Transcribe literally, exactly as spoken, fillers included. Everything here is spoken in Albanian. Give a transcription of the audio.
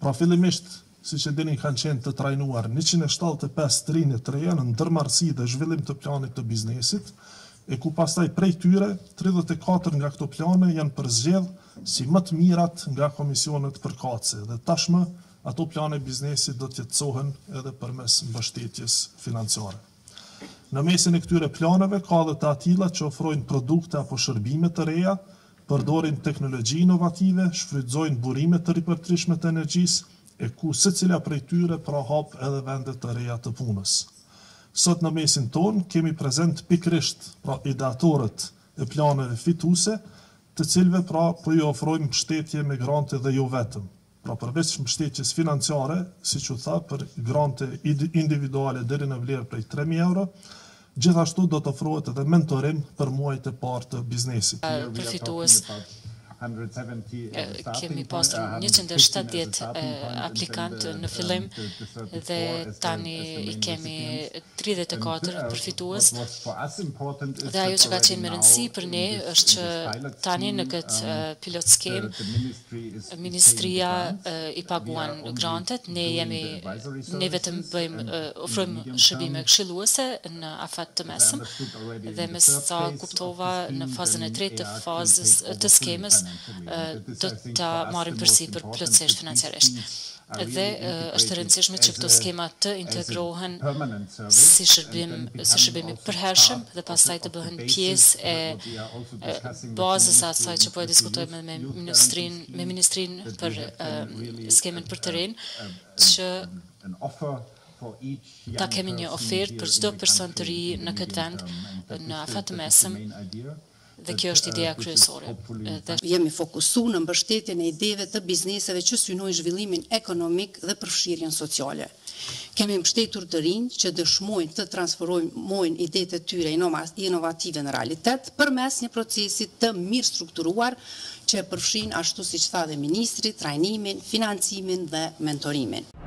Pra fillimisht, si që dini kanë qenë të trajnuar njëqind e shtatëdhjetë e pesë të rinj të reja në ndërmarrësi dhe zhvillim të planit të biznesit, e ku pastaj prej tyre, tridhjetë e katër nga këto plane janë përzgjedh si më të mirat nga komisionet përkatëse dhe tashmë ato plane biznesit do të jetësohen edhe përmes mbështetjes financiare. Në mesin e këtyre planeve ka edhe të atilla që ofrojnë produkte apo shërbime të reja, përdorin teknologji inovative, shfrytëzojnë burime të ripërtrishme të energjisë, e ku secila prej tyre pra hap edhe vende të reja të punës. Sot në mesin tonë kemi prezent pikrisht pra ideatorët e planeve fituese, të cilve pra po ju ofrojmë mbështetje me grante dhe jo vetëm. Pra përveç mbështetjes financiare, siç u tha, për grante individuale deri në vlerë prej tre mijë euro, gjithashtu do të ofrohet edhe mentorim për muajt e parë të biznesit. Përfitues kemi pasur njëqind e shtatëdhjetë aplikantë në fillim dhe tani i kemi tridhjetë e katër përfitues. Dhe ajo që ka qenë me rëndësi për ne është që tani në këtë pilot skem Ministria i paguan grantet, ne jemi ne vetëm bëjmë ofrojmë shërbime këshilluese në afat të mesëm dhe me sa kuptova në fazën e tretë të fazës të skemës do të marrim përsipër plotësisht financiarisht. Dhe është e rëndësishme që këto skema të integrohen si shërbim si shërbim i përhershëm dhe pastaj të bëhen pjesë e, e bazës asaj që po e diskutojmë me ministrin me ministrin për e, skemen për terren që ta kemi një ofertë për çdo person të ri në këtë vend në afat të mesëm. Dhe kjo është ideja kryesore. Dhe... Jemi fokusuar në mbështetjen e ideve të bizneseve që synojnë zhvillimin ekonomik dhe përfshirjen sociale. Kemi mbështetur të rinj që dëshmojnë të transformojnë idetë e tyre inovative në realitet përmes një procesi të mirë strukturuar që përfshin ashtu siç tha dhe ministri, trajnimin, financimin dhe mentorimin.